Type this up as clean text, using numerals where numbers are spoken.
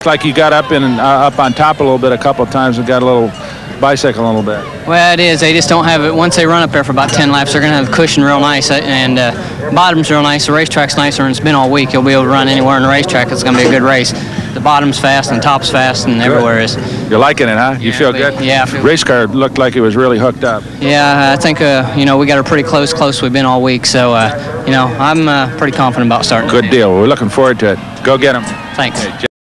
like you got up on top a little bit a couple of times and got a little bicycle a little bit. Well, it is. They just don't have it. Once they run up there for about 10 laps, they're going to have the cushion real nice, and bottom's real nice. The racetrack's nicer, and it's been all week. You'll be able to run anywhere in the racetrack. It's going to be a good race. The bottom's fast, and the top's fast, and everywhere is. You're liking it, huh? You feel good? Yeah. I feel race car looked like it was really hooked up. Yeah, I think, we got her pretty close. We've been all week, so, I'm pretty confident about starting. Good deal. We're looking forward to it. Go get them. Thanks. Okay,